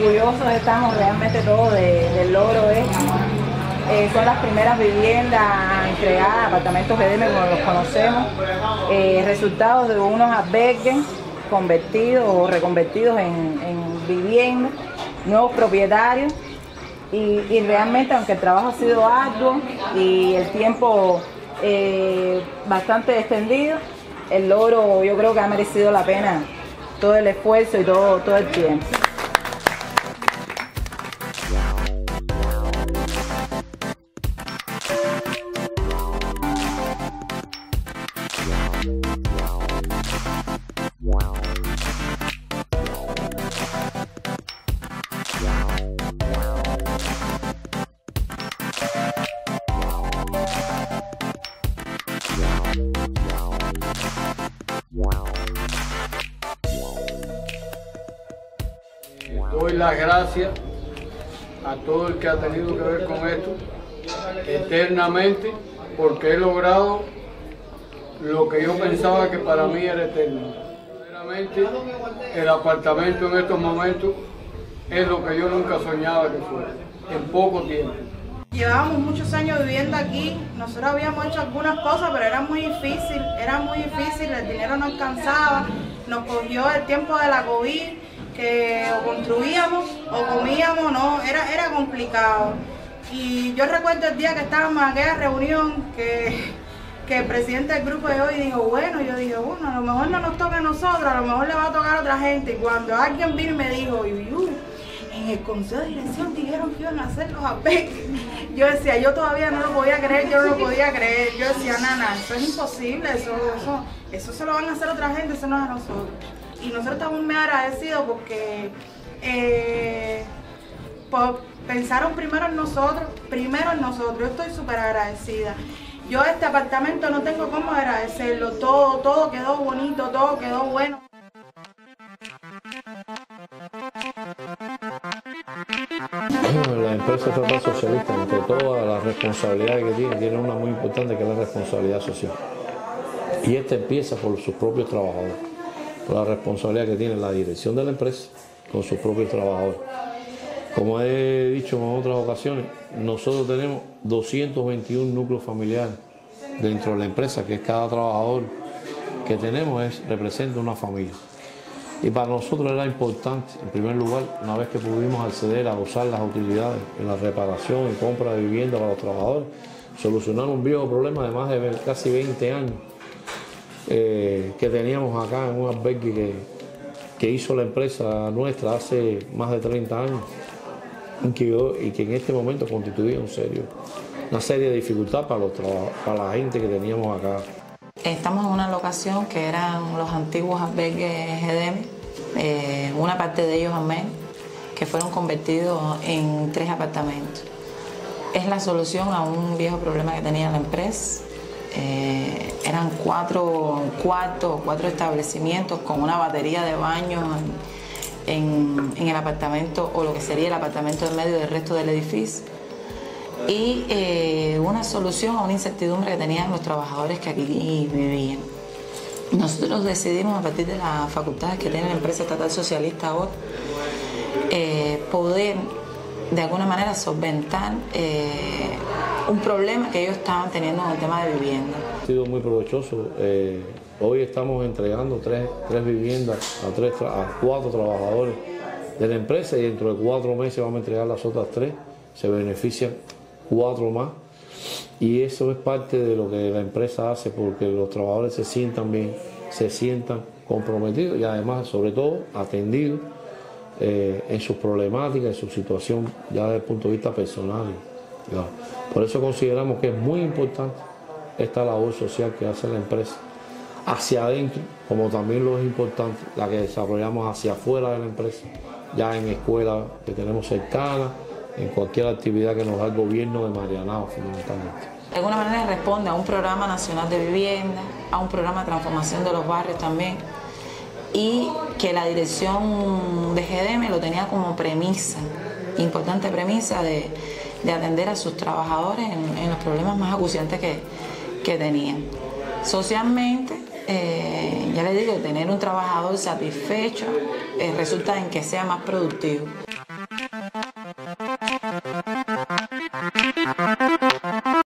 orgullosos estamos realmente todos del logro este. Son las primeras viviendas entregadas, apartamentos GDM como los conocemos, resultados de unos albergues convertidos o reconvertidos en viviendas, nuevos propietarios y realmente, aunque el trabajo ha sido arduo y el tiempo bastante extendido, el logro yo creo que ha merecido la pena todo el esfuerzo y todo el tiempo. Doy las gracias a todo el que ha tenido que ver con esto eternamente, porque he logrado lo que yo pensaba que para mí era eterno. Verdaderamente, el apartamento en estos momentos es lo que yo nunca soñaba que fuera, en poco tiempo. Llevábamos muchos años viviendo aquí, nosotros habíamos hecho algunas cosas, pero era muy difícil, el dinero no alcanzaba, nos cogió el tiempo de la COVID, que o construíamos o comíamos, no, era complicado. Y yo recuerdo el día que estábamos en aquella reunión que el presidente del grupo de hoy dijo, bueno, a lo mejor no nos toca a nosotros, a lo mejor le va a tocar a otra gente. Y cuando alguien vino y me dijo, en el consejo de dirección dijeron que iban a hacer los albergues. Yo decía, yo todavía no lo podía creer, yo decía, nana, eso es imposible, eso se lo van a hacer otra gente, eso no es a nosotros. Y nosotros estamos muy agradecidos porque pensaron primero en nosotros, yo estoy súper agradecida. Yo este apartamento no tengo cómo agradecerlo, todo quedó bonito, todo quedó bueno. La empresa estatal socialista, entre todas las responsabilidades que tiene una muy importante que es la responsabilidad social. Y esta empieza por sus propios trabajadores, por la responsabilidad que tiene la dirección de la empresa con sus propios trabajadores. Como he dicho en otras ocasiones, nosotros tenemos 221 núcleos familiares dentro de la empresa, que es cada trabajador que tenemos representa una familia. Y para nosotros era importante, en primer lugar, una vez que pudimos acceder a usar las utilidades en la reparación y compra de vivienda para los trabajadores, solucionar un viejo problema de más de casi 20 años que teníamos acá en un albergue que hizo la empresa nuestra hace más de 30 años y que en este momento constituía una seria dificultad para la gente que teníamos acá. Estamos en una locación que eran los antiguos albergues GDM, una parte de ellos al menos, que fueron convertidos en 3 apartamentos. Es la solución a un viejo problema que tenía la empresa. Eran 4 cuartos, 4 establecimientos con una batería de baños en el apartamento, o lo que sería el apartamento en medio del resto del edificio. Y una solución a una incertidumbre que tenían los trabajadores que aquí vivían. Nosotros decidimos, a partir de las facultades que tiene la empresa estatal socialista ahora, poder de alguna manera solventar un problema que ellos estaban teniendo en el tema de vivienda. Ha sido muy provechoso. Hoy estamos entregando 3 viviendas a 4 trabajadores de la empresa, y dentro de 4 meses vamos a entregar las otras 3. Se benefician 4 más, y eso es parte de lo que la empresa hace, porque los trabajadores se sientan bien, se sientan comprometidos y además, sobre todo, atendidos en sus problemáticas, en su situación ya desde el punto de vista personal. Ya. Por eso consideramos que es muy importante esta labor social que hace la empresa hacia adentro, como también lo es importante la que desarrollamos hacia afuera de la empresa, ya en escuelas que tenemos cercanas, en cualquier actividad que nos da el gobierno de Marianao, fundamentalmente. De alguna manera responde a un programa nacional de vivienda, a un programa de transformación de los barrios también, y que la dirección de GDM lo tenía como premisa, importante premisa de atender a sus trabajadores en los problemas más acuciantes que tenían. Socialmente, ya les digo, tener un trabajador satisfecho resulta en que sea más productivo.